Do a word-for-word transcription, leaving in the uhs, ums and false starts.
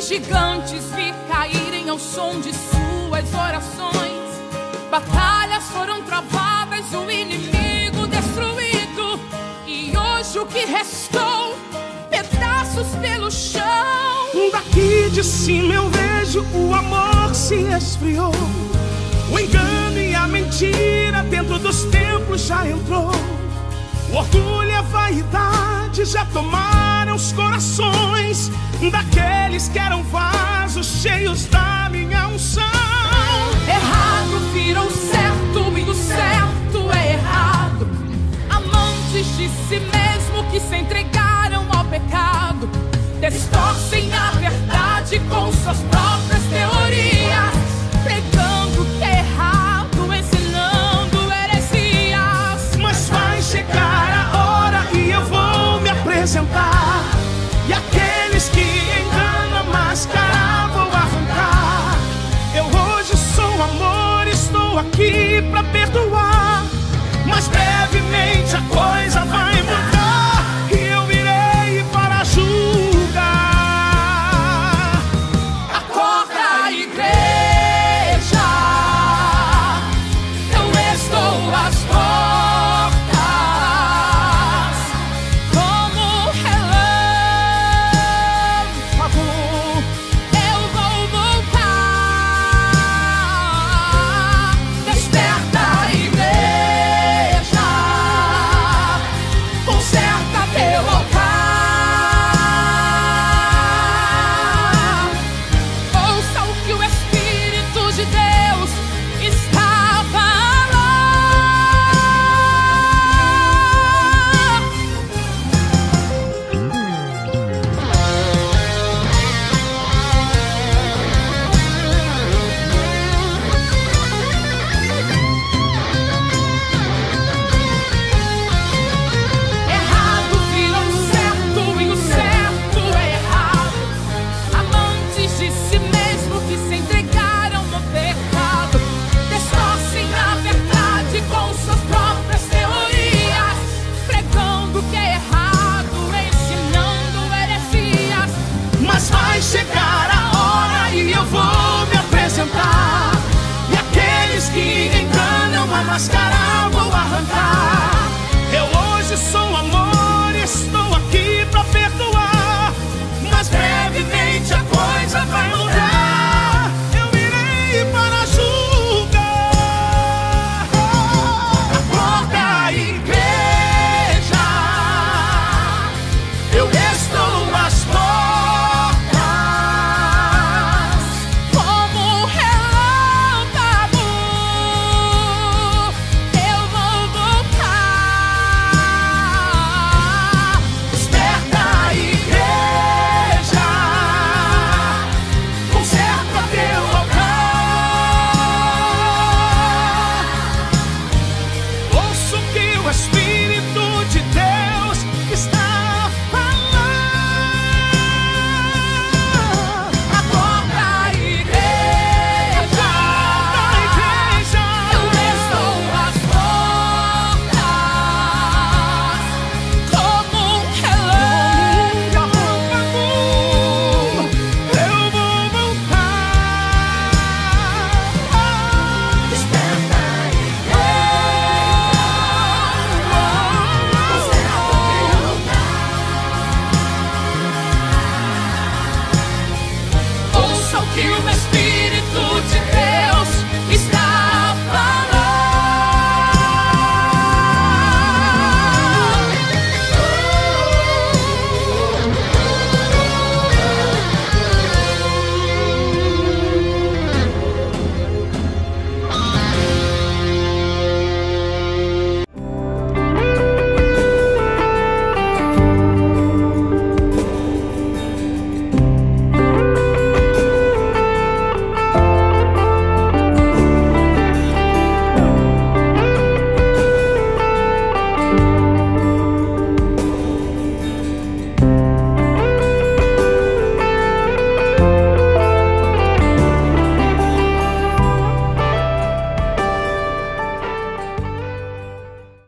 gigantes vi caírem ao som de suas orações. Batalhas foram travadas, o inimigo destruído, e hoje o que restou, pedaços pelo chão. Daqui de cima eu vejo o amor se esfriou. O engano e a mentira dentro dos templos já entrou. O orgulho e a vaidade já tomaram os corações daqueles que eram vasos cheios da minha unção. Errado virou certo e o certo é errado. Amantes de si mesmo que se entregaram ao pecado, distorcem a verdade com suas próprias teorias, pregando que é errado, ensinando heresias. Mas vai chegar a hora e eu vou me apresentar, e aqueles que enganam a máscara vou arrancar. Eu hoje sou amor, estou aqui pra perdoar, mas brevemente a coisa vai mudar e eu irei para julgar. Acorda, igreja, eu estou às portas, como relâmpago eu vou voltar. Desperta, igreja, conserta teu altar. Ouça o que o Espírito de Deus está a falar. Errado virou certo e o certo é errado. Amantes de si mesmo que se entregaram no pecado, distorcem a verdade com suas próprias teorias, pregando que é errado, ensinando heresias. Mas vai chegar a hora e eu vou me apresentar, e aqueles que enganam a máscara vou arrancar. Eu hoje sou amor, estou aqui pra perdoar, mas brevemente a coisa vai mudar